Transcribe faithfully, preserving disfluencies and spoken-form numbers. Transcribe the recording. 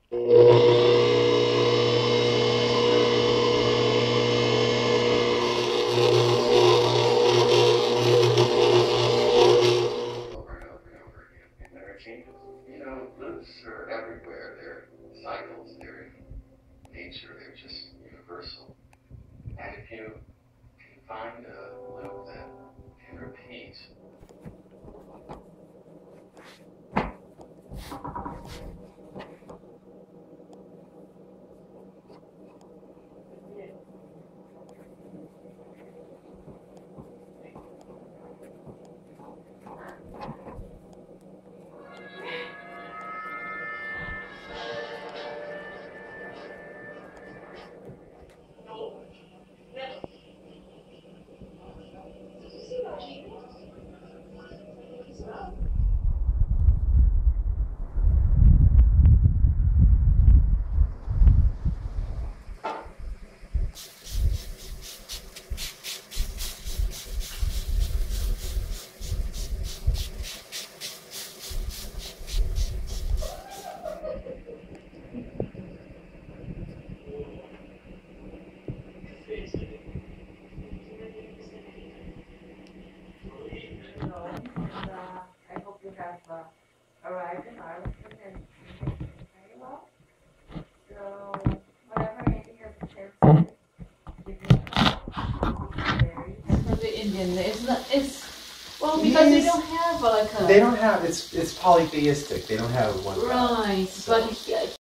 Changes, you know, roots are everywhere. They're cycles, they're in nature, they're just universal. And if you can find a loop that can repeat, arrived in Arlington and very well. So whenever Andy has a chance to give me a for the Indian, it's not, it's, well, because they don't have like a... They don't have, it's it's polytheistic. They don't have one God. Right, So. but